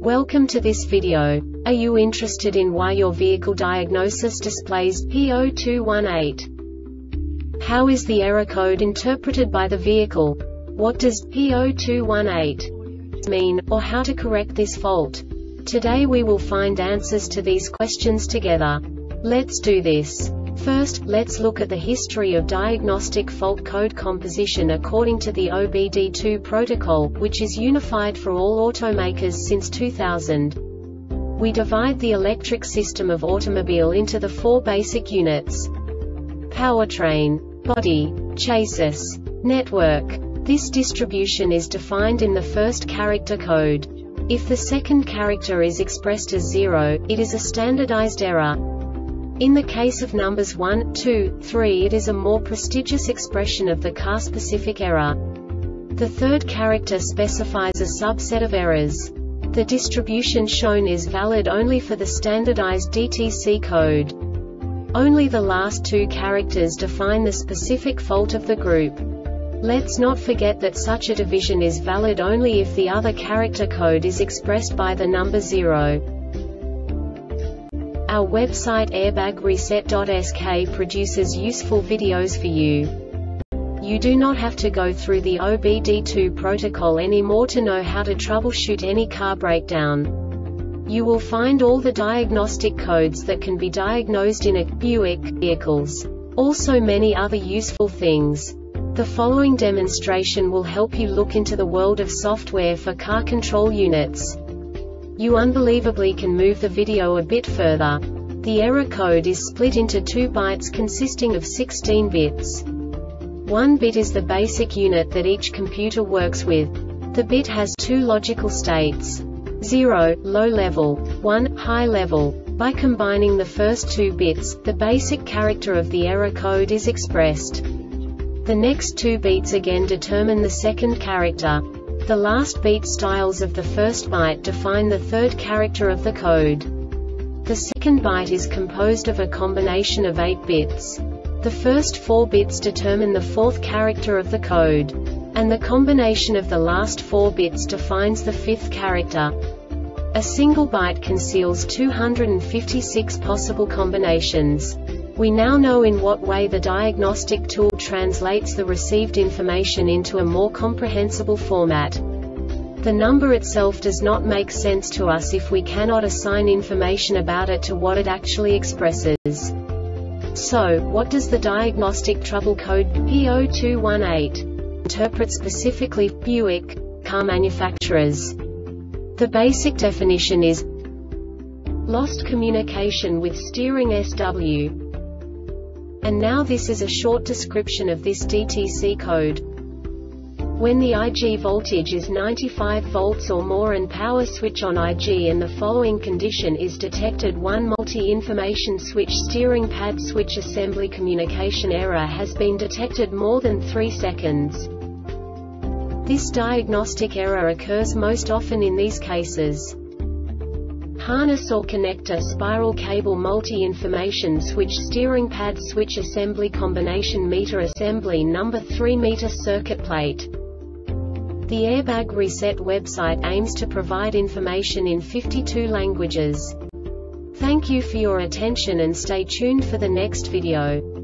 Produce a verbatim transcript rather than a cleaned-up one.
Welcome to this video. Are you interested in why your vehicle diagnosis displays P zero two one eight? How is the error code interpreted by the vehicle? What does P zero two one eight mean, or how to correct this fault? Today we will find answers to these questions together. Let's do this. First, let's look at the history of diagnostic fault code composition according to the O B D two protocol, which is unified for all automakers since two thousand. We divide the electric system of automobile into the four basic units: powertrain, body, chassis, network. This distribution is defined in the first character code. If the second character is expressed as zero, it is a standardized error. In the case of numbers one, two, three, it is a more prestigious expression of the car-specific error. The third character specifies a subset of errors. The distribution shown is valid only for the standardized D T C code. Only the last two characters define the specific fault of the group. Let's not forget that such a division is valid only if the other character code is expressed by the number zero. Our website airbag reset dot S K produces useful videos for you. You do not have to go through the O B D two protocol anymore to know how to troubleshoot any car breakdown. You will find all the diagnostic codes that can be diagnosed in a Buick vehicles. Also many other useful things. The following demonstration will help you look into the world of software for car control units. You unbelievably can move the video a bit further. The error code is split into two bytes consisting of sixteen bits. One bit is the basic unit that each computer works with. The bit has two logical states: zero, low level, one, high level. By combining the first two bits, the basic character of the error code is expressed. The next two beats again determine the second character. The last beat styles of the first byte define the third character of the code. The second byte is composed of a combination of eight bits. The first four bits determine the fourth character of the code. And the combination of the last four bits defines the fifth character. A single byte conceals two hundred fifty-six possible combinations. We now know in what way the diagnostic tool translates the received information into a more comprehensible format. The number itself does not make sense to us if we cannot assign information about it to what it actually expresses. So, what does the diagnostic trouble code P zero two one eight interpret specifically for Buick car manufacturers? The basic definition is lost communication with steering S W. And now this is a short description of this D T C code. When the I G voltage is ninety-five volts or more and power switch on I G and the following condition is detected: one multi-information switch steering pad switch assembly communication error has been detected more than three seconds. This diagnostic error occurs most often in these cases: harness or connector spiral cable multi-information switch steering pad switch assembly combination meter assembly number three meter circuit plate. The Airbag Reset website aims to provide information in fifty-two languages. Thank you for your attention and stay tuned for the next video.